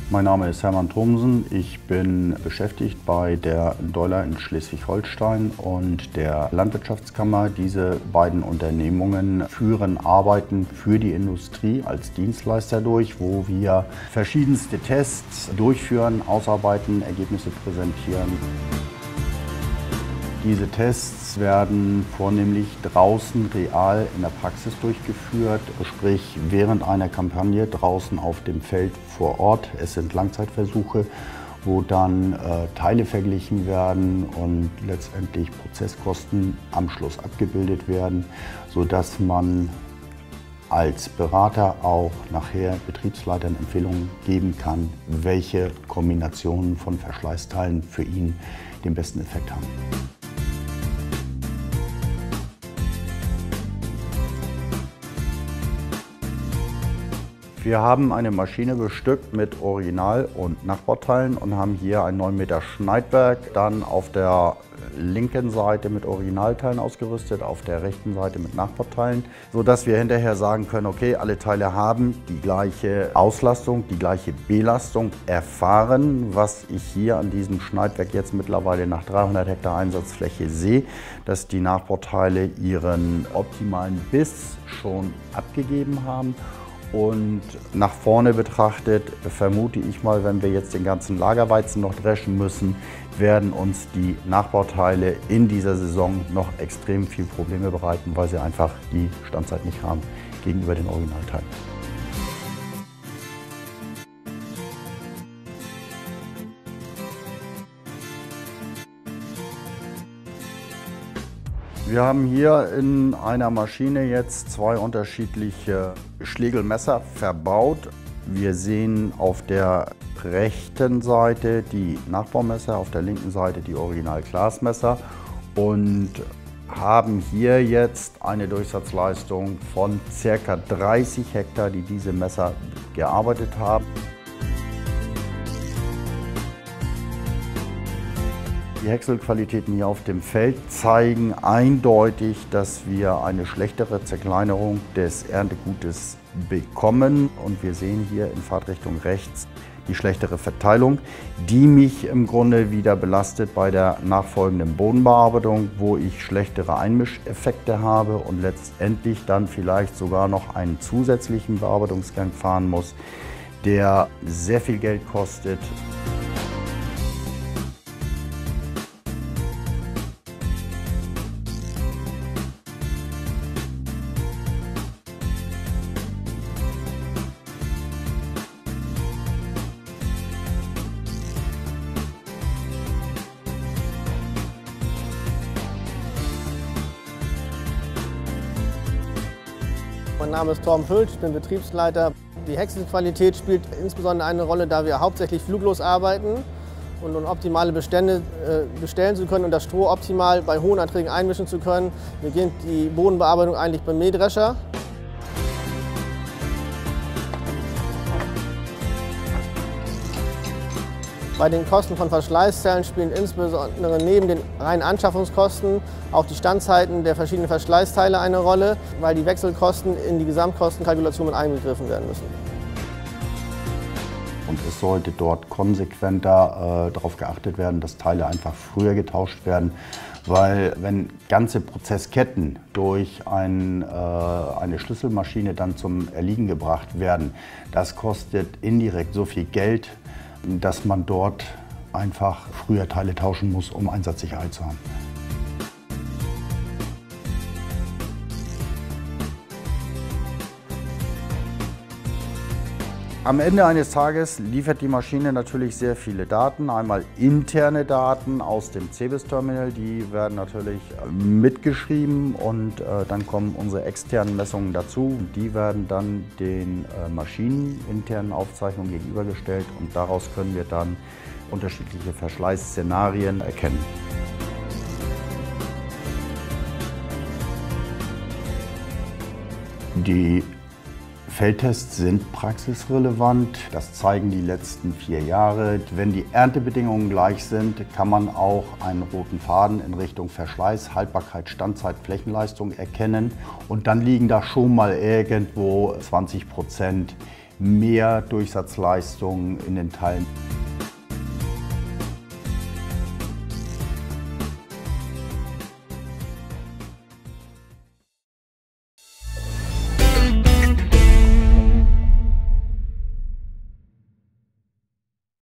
Mein Name ist Hermann Thomsen. Ich bin beschäftigt bei der Doller in Schleswig-Holstein und der Landwirtschaftskammer. Diese beiden Unternehmungen führen Arbeiten für die Industrie als Dienstleister durch, wo wir verschiedenste Tests durchführen, ausarbeiten, Ergebnisse präsentieren. Diese Tests werden vornehmlich draußen real in der Praxis durchgeführt, sprich während einer Kampagne draußen auf dem Feld vor Ort. Es sind Langzeitversuche, wo dann Teile verglichen werden und letztendlich Prozesskosten am Schluss abgebildet werden, sodass man als Berater auch nachher Betriebsleitern Empfehlungen geben kann, welche Kombinationen von Verschleißteilen für ihn den besten Effekt haben. Wir haben eine Maschine bestückt mit Original- und Nachbauteilen und haben hier ein 9 Meter Schneidwerk, dann auf der linken Seite mit Originalteilen ausgerüstet, auf der rechten Seite mit Nachbauteilen, sodass wir hinterher sagen können, okay, alle Teile haben die gleiche Auslastung, die gleiche Belastung erfahren, was ich hier an diesem Schneidwerk jetzt mittlerweile nach 300 Hektar Einsatzfläche sehe, dass die Nachbauteile ihren optimalen Biss schon abgegeben haben. Und nach vorne betrachtet vermute ich mal, wenn wir jetzt den ganzen Lagerweizen noch dreschen müssen, werden uns die Nachbauteile in dieser Saison noch extrem viel Probleme bereiten, weil sie einfach die Standzeit nicht haben gegenüber den Originalteilen. Wir haben hier in einer Maschine jetzt zwei unterschiedliche Schlegelmesser verbaut. Wir sehen auf der rechten Seite die Nachbaumesser, auf der linken Seite die Original-Glasmesser und haben hier jetzt eine Durchsatzleistung von ca. 30 Hektar, die diese Messer gearbeitet haben. Die Häckselqualitäten hier auf dem Feld zeigen eindeutig, dass wir eine schlechtere Zerkleinerung des Erntegutes bekommen. Und wir sehen hier in Fahrtrichtung rechts die schlechtere Verteilung, die mich im Grunde wieder belastet bei der nachfolgenden Bodenbearbeitung, wo ich schlechtere Einmischeffekte habe und letztendlich dann vielleicht sogar noch einen zusätzlichen Bearbeitungsgang fahren muss, der sehr viel Geld kostet. Mein Name ist Torben Hülsch, ich bin Betriebsleiter. Die Häckselqualität spielt insbesondere eine Rolle, da wir hauptsächlich fluglos arbeiten und um optimale Bestände bestellen zu können und das Stroh optimal bei hohen Erträgen einmischen zu können, beginnt die Bodenbearbeitung eigentlich beim Mähdrescher. Bei den Kosten von Verschleißteilen spielen insbesondere neben den reinen Anschaffungskosten auch die Standzeiten der verschiedenen Verschleißteile eine Rolle, weil die Wechselkosten in die Gesamtkostenkalkulation mit einbegriffen werden müssen. Und es sollte dort konsequenter darauf geachtet werden, dass Teile einfach früher getauscht werden, weil wenn ganze Prozessketten durch eine Schlüsselmaschine dann zum Erliegen gebracht werden, das kostet indirekt so viel Geld, dass man dort einfach früher Teile tauschen muss, um Einsatzsicherheit zu haben. Am Ende eines Tages liefert die Maschine natürlich sehr viele Daten. Einmal interne Daten aus dem CEBIS-Terminal, die werden natürlich mitgeschrieben und dann kommen unsere externen Messungen dazu. Die werden dann den maschineninternen Aufzeichnungen gegenübergestellt und daraus können wir dann unterschiedliche Verschleißszenarien erkennen. Die Feldtests sind praxisrelevant, das zeigen die letzten 4 Jahre. Wenn die Erntebedingungen gleich sind, kann man auch einen roten Faden in Richtung Verschleiß, Haltbarkeit, Standzeit, Flächenleistung erkennen. Und dann liegen da schon mal irgendwo 20% mehr Durchsatzleistung in den Teilen.